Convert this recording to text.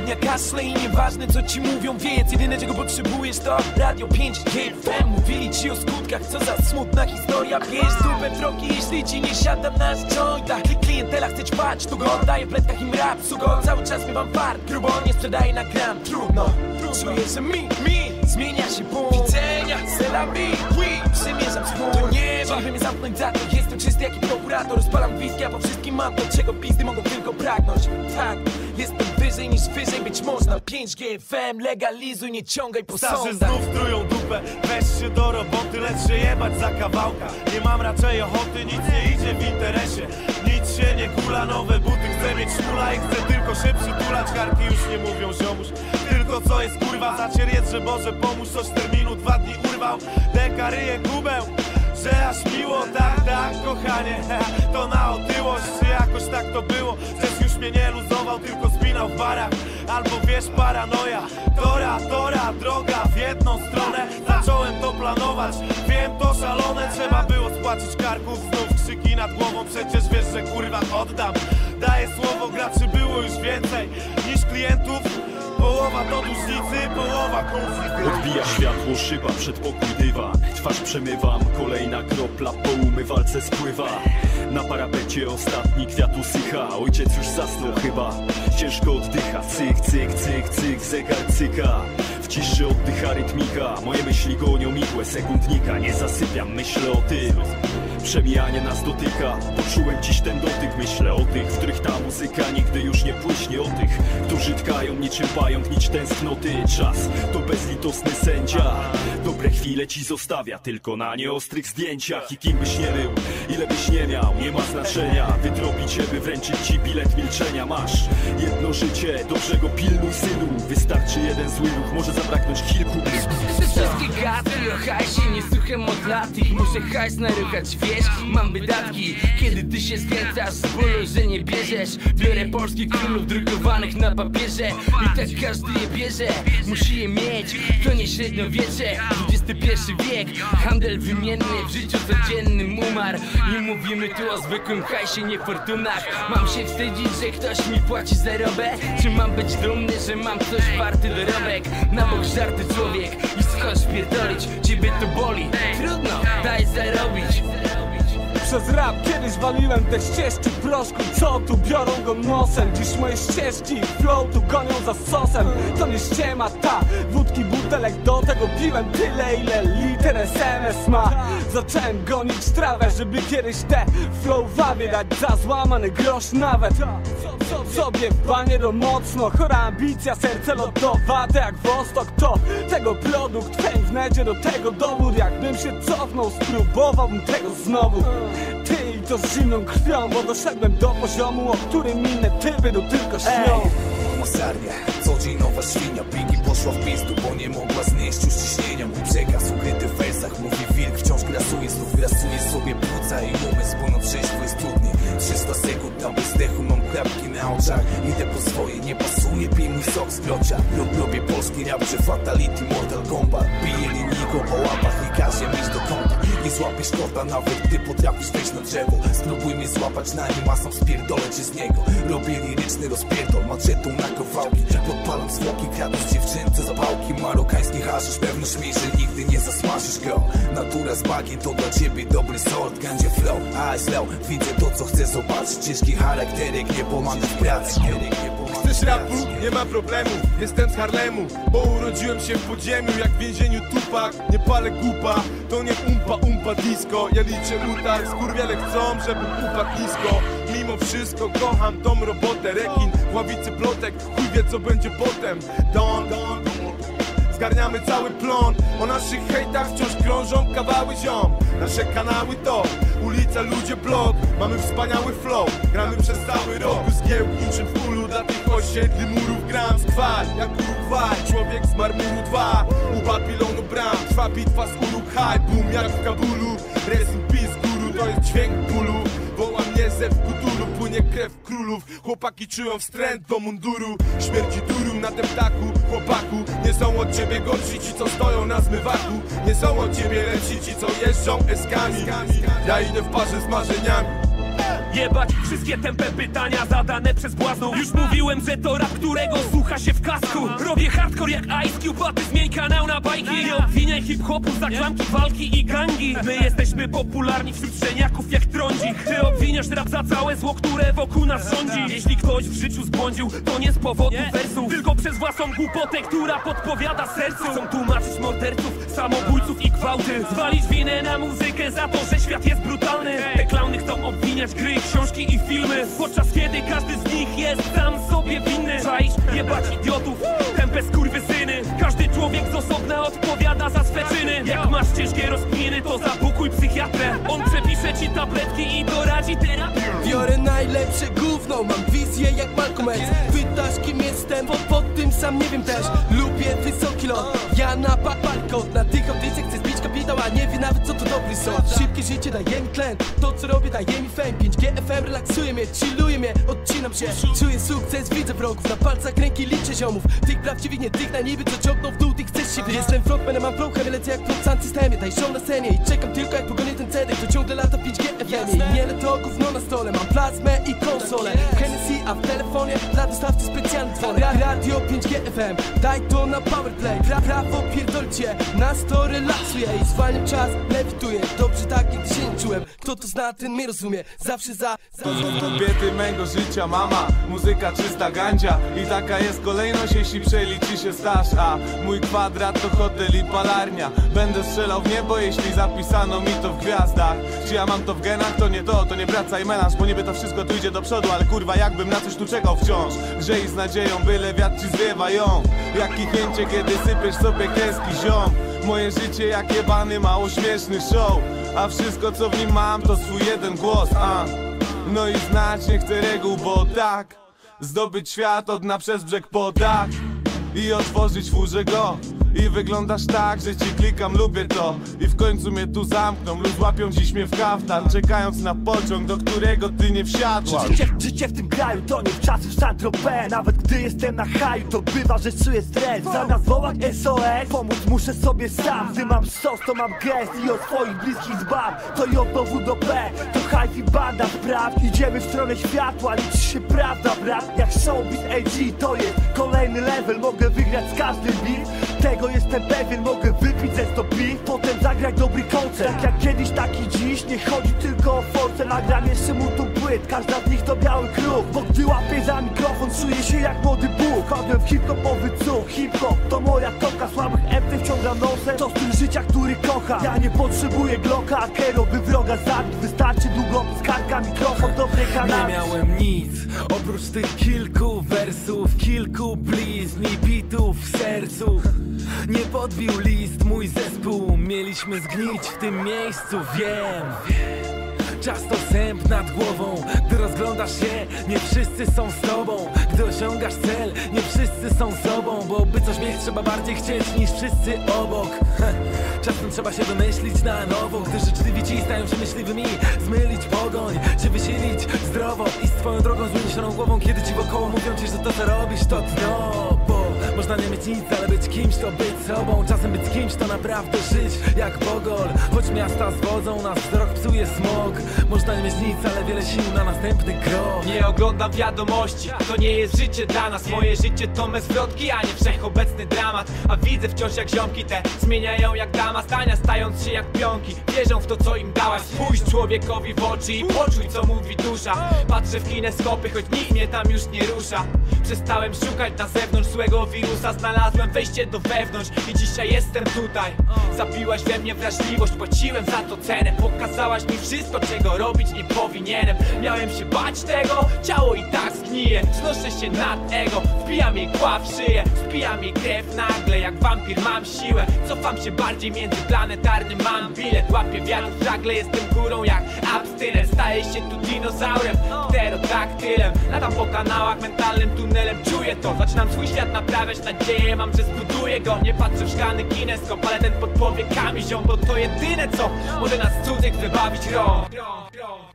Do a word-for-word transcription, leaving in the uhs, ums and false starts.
dnia kaszle i nieważne co ci mówią, wiedz, jedyne czego potrzebujesz to Radio pięć G F M. Mówili ci o skutkach, co za smutna historia. Bierz dupę drogi, jeśli ci nie siada nasz jointach. Klientela chce ćpać, tu go oddaje w pletkach im rap. Sugo, cały czas miewam fart, grubo nie sprzedaje na gram. Trudno, czuję, że mi, mi zmienia się punkt widzenia. C'est la vie, oui, przemierzam spór do nieba. Żeby mnie zamknąć za to, jestem czysty jak i prokurator. Rozpalam whisky, a po wszystkim mam to, czego pizdy mogą tylko pragnąć. Tak, jestem wyżej niż wyżej być można. pięć G F M, legalizuj, nie ciągaj po sądach. Starzy znów trują dupę, weź się do roboty, lecz się jebać za kawałka. Nie mam raczej ochoty, nic nie idzie w interesie. Nic się nie kula, nowe buty, chcę mieć szmula i chcę tylko się przytulać. Karki już nie mówią ziomuś, tylko co jest kurwa. Zacier jest, że Boże pomóż, coś terminu dwa dni urwał. Deka ryje kubeł, że aż miło, tak, tak, kochanie. To na otyłość, czy jakoś tak to było. Też już mnie nie luzował, tylko spinał w barach. Albo wiesz, paranoja, tora, tora, droga w jedną stronę. Zacząłem to planować, wiem, to szalone. Trzeba było spłacić karków, znów krzyki nad głową. Przecież wiesz, że kurwa oddam. Daję słowo, graczy było już więcej niż klientów. Połowa to dłużnicy, połowa konfliktu. Odbija światło, szyba, przedpokój dywan. Twarz przemywam, kolejna kropla po umywalce spływa. Na parapecie ostatni kwiat usycha. Ojciec już zasnął chyba, ciężko oddycha. Cyk, cyk, cyk, cyk, zegar cyka. W ciszy oddycha rytmika. Moje myśli gonią igłę sekundnika. Nie zasypiam, myślę o tym. Przemijanie nas dotyka. Poczułem dziś ten dotyk. Myślę o tych, w których ta muzyka nigdy już nie płyśnie. O tych, którzy tkają niczym pająk nić tęsknoty. Czas to bezlitosny sędzia. Dobre chwile ci zostawia tylko na nieostrych zdjęciach. I kim byś nie był, ile byś nie miał, nie ma znaczenia. Wydrobi cię, by wręczyć ci bilet milczenia. Masz jedno życie, dobrze go pilnuj, synu. Wystarczy jeden zły ruch, może zabraknąć kilku. Wszystkie gady o hajsie, nie słucham od lat ich. Muszę hajs naruchać, wiesz, mam wydatki. Kiedy ty się skręcasz z bólu, że nie bierzesz. Biorę polskich królów drukowanych na papierze. I tak każdy je bierze, musi je mieć. To nie średniowiecze, dwudziesty pierwszy wiek. Handel wymienny w życiu codziennym umarł. I mówimy tu o zwykłym hajsie, nie fortunach. Mam się wstydzić, że ktoś mi płaci zarobę? Czy mam być dumny, że mam coś warty dorobek? Na bok żarty człowiek i skąd pierdolić? Ciebie to boli, trudno, daj zarobić. Przez rap kiedyś waliłem te ścieżki proszku, co tu biorą go nosem. Dziś moje ścieżki flow tu gonią za sosem. To nie ściema ta, wódki butelek, do tego piłem tyle ile liter S M S ma. Zacząłem gonić trawę, żeby kiedyś te flow wawie dać za złamany grosz nawet. Sobie w baniero mocno, chora ambicja, serce lodowate jak Wostok. To tego produkt, fame w necie, do tego dowód. Jakbym się cofnął, spróbowałbym tego znowu. Ty i to z zimną krwią, bo doszedłem do poziomu, o którym inne typy tu tylko śnią. Masarnia, co dzień nowa świnia. Biggie poszła w pizdu, bo nie mogła znieść już ciśnienia. Mój przekaz ukryty w wersach, mówi wilk, wciąż grasuje. Znów grasuje sobie płuca i umysł, ponad trzeźwo jest trudniej. Trzysta sekund na bezdechu, mam klapki na oczach. Idę po swoje, nie pasuje, pij mój sok z grocza. Robię polski rap, czy Fatality, Mortal Kombat. Biję linijką po łapach i każę iść do kąta. Nie złapiesz kota, nawet gdy potrafisz wejść na drzewo. Spróbuj mnie złapać na nim, a sam spierdolę cię z niego. Robię liryczny rozpierdol, maczetą na kawałki. Podpalam zwłoki, kradnąc dziewczynce zapałki. Marokański haszysz, pewno śmiej, że nigdy nie zasmażysz go. Natura z bagien to dla ciebie dobry sort. Gandzie flow, a slow, widzę to co chcę zobaczyć. Ciężki charakterek, nie pomaga w pracy. Chcesz rapu? Nie ma problemu, jestem z Harlemu. Bo urodziłem się w podziemiu, jak w więzieniu Tupac. Nie palę gupa, to nie umpa umpa disco. Ja liczę utak, skurwiele chcą, żebym upadł nisko. Mimo wszystko kocham tą robotę. Rekin w ławicy plotek, chuj wie co będzie potem. Don, don, don. Zgarniamy cały plon, o naszych hejtach wciąż krążą kawały ziom. Nasze kanały to ulica, ludzie, blog. Mamy wspaniały flow, gramy przez cały rok. Zgiełk niczym w ulu, dla tych osiedli murów gram skwar, jak Urugwaj, człowiek z marmuru dwa. U Babilonu bram, trwa bitwa z Uruk-hai. Boom jak w Kabulu, rest in peace guru. To jest dźwięk bólu, woła mnie zew Cthulhu. Płynie krew królów, chłopaki czują wstręt do munduru. Śmierci duru na tym ptaku, chłopaku. Nie są od ciebie gorsi ci, co stoją na zmywaku. Nie są od ciebie lepsi ci, co jeżdżą eskami. Ja idę w parze z marzeniami. Jebać wszystkie tępe pytania zadane przez błaznów. Już mówiłem, że to rap, którego słucha się w kasku. Robię hardcore jak Ice Cube, a ty zmień kanał na bajki. Nie obwiniaj hip-hopu za klamki, walki i gangi. My jesteśmy popularni wśród szczeniaków jak trądzik. Ty obwiniasz rap za całe zło, które wokół nas rządzi. Jeśli ktoś w życiu zbłądził, to nie z powodu wersów, tylko przez własną głupotę, która podpowiada sercu. Chcą tłumaczyć morderców, samobójców i gwałty. Zwalić winę na muzykę za to, że świat jest brutalny. Te klauny chcą obwiniać gry, książki i filmy, podczas kiedy każdy z nich jest sam sobie winny. Czaisz? Jebać idiotów, tępe skurwysyny. Każdy człowiek z osobna odpowiada za swe czyny. Jak masz ciężkie rozkminy, to zabukuj psychiatrę. On przepisze ci tabletki i doradzi terapię. Biorę najlepsze gówno, mam wizję jak Malcolm X. Pytasz kim jestem, pod, pod tym sam nie wiem też. Lubię wysoki lot, ja na balkon. Na tych audycjach chcę zbić kapitał, a nie wie nawet co to dobry sort. Szybkie życie daje mi tlen, to co robię daje mi fame. pięć G F M relaksuje mnie, chilluje mnie, odcinam się. Czuję sukces, widzę wrogów, na palcach ręki liczę ziomów. Tych prawdziwych, nie tych na niby, co ciągną w dół, tych chcesz się wyjść. Jestem frontmanem, mam flow, lecę jak w sound systemie. Daj show na scenie i czekam tylko jak pogonię ten cedek. To ciągle lata pięć G F M i miele to gówno na stole. Mam plazmę i konsolę, Hennessy, a w telefonie dla dostawcy specjalny dzwonek. Ra Radio pięć G F M, daj to na powerplay. Pra prawo pierdolcie, nas to relaksuje i zwalniam czas, lewituję. Dobrze tak, nigdy się nie czułem. Kto to zna, ten mnie rozumie. Zawsze za... za... Kobiety mego życia, mama, muzyka czysta gandzia. I taka jest kolejność, jeśli przeliczy się staż. A mój kwadrat to hotel i palarnia. Będę strzelał w niebo, jeśli zapisano mi to w gwiazdach. Czy ja mam to w genach? To nie to, to nie praca i melanż. Bo niby to wszystko tu idzie do przodu, ale kurwa jakbym na coś tu czekał wciąż. Żyj z nadzieją, byle wiatr ci zwiewa ją. Jak kichnięcie, kiedy sypiesz sobie kreski ziom. Moje życie jak jebany, mało śmieszny show. A wszystko co w nim mam to swój jeden głos, a no i znać nie chcę reguł, bo tak zdobyć świat od dna przez brzeg po dach i otworzyć furze go. I wyglądasz tak, że ci klikam, lubię to. I w końcu mnie tu zamkną lub złapią dziś mnie w kaftan, czekając na pociąg, do którego ty nie wsiadłaś. Życie, życie w tym kraju to nie w czasy w Saint-Tropez. Nawet gdy jestem na haju, to bywa, że czuję stres. Zamiast wołać S O S, pomóc muszę sobie sam. Gdy mam sos, to mam gest i o swoich bliskich dbam. To i od dowu do P, to hype i banda spraw. Idziemy w stronę światła, liczy się prawda, brat. Jak showbiz A G, to jest kolejny level. Mogę wygrać z każdym beat, tego jestem pewien, mogę wypić ze sto piw, potem zagrać dobry koncert. Tak jak kiedyś, tak i dziś, nie chodzi tylko o force. Nagram jeszcze multum płyt, każda z nich to biały kruk. Bo gdy łapię za mikrofon, czuję się jak młody Bóg. Wpadłem w hip-hopowy cuk, hip-hop to moja toka. Słabych M T wciągam nosem, to styl życia, który kocham. Ja nie potrzebuję Glocka, a Kero by wroga zabić. Wystarczy długopis, kartka, mikrofon, dobry kanał. Nie miałem nic, oprócz tych kilku wersów, kilku blizn i bitów w sercu. Nie podbił list mój zespół, mieliśmy zgnić w tym miejscu, wiem. Czas to sęp nad głową, gdy rozglądasz się, nie wszyscy są z tobą. Gdy osiągasz cel, nie wszyscy są sobą. Bo by coś mieć, trzeba bardziej chcieć niż wszyscy obok. Czasem trzeba się wymyślić na nowo, gdy życzliwi ci stają się myśliwymi. Zmylić pogoń, się wysilić zdrowo i z twoją drogą z uniesioną głową. Kiedy ci wokoło mówią ci, że to co robisz to dno. Bo można nie mieć nic, ale być kimś to być sobą. Czasem być kimś to naprawdę żyć jak Bogol. Choć miasta zwodzą nas, wzrok psuje smog. Można nie mieć nic, ale wiele sił na następny krok. Nie oglądam wiadomości, to nie jest życie dla nas. Moje życie to me zwrotki, a nie wszechobecny dramat. A widzę wciąż jak ziomki te zmieniają jak dama. Zdania stając się jak pionki, wierzą w to co im dałaś. Spójrz człowiekowi w oczy i poczuj co mówi dusza. Patrzę w kineskopy, choć nikt mnie tam już nie rusza. Przestałem szukać na zewnątrz złego wirusa. Znalazłem wejście do wewnątrz i dzisiaj jestem tutaj. Zabiłaś we mnie wrażliwość, płaciłem za to cenę. Pokazałaś mi wszystko, czego robić nie powinienem. Miałem się bać tego, ciało i tak zgnije. Znoszę się nad ego, wbijam jej kła w szyję. Wbijam jej krew nagle, jak wampir mam siłę. Cofam się bardziej międzyplanetarny, mam bilet. Łapię wiatr w żagle, jestem górą jak abstynent. Staję się tu dinozaurem, pterodaktylem. Latam po kanałach, mentalnym tunelem, czuję to. Zaczynam swój świat naprawiać, nadzieję mam, że zbuduję go. Nie patrzę w szklany kineskop, ale ten pod powiekami ziom. Bo to jedyne co może nas cudzych wybawić rąk.